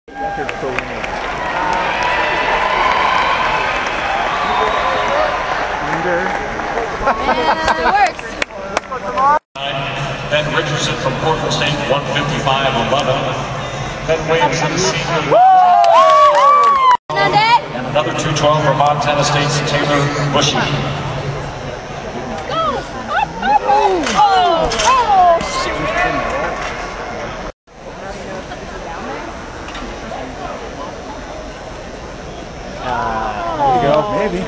It works. Ben Richardson from Portland State, 155.11. Ben Williamson, senior. And another 212 from Montana State's Taylor Bushy. There you go, maybe.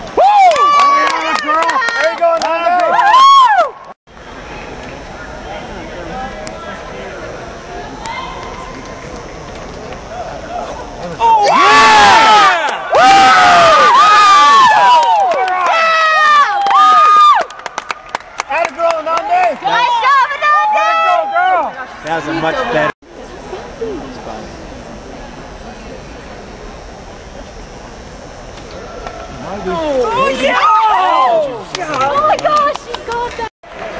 That was a much better. Oh, yeah! Oh my gosh, she's got that.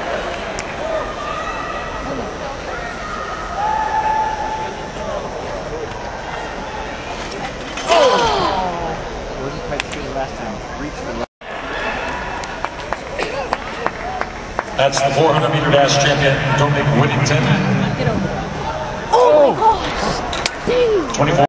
Wasn't quite good last time. Reached the That's the 400-meter dash champion, Dominic Whittington. Oh my gosh! Dang. 24.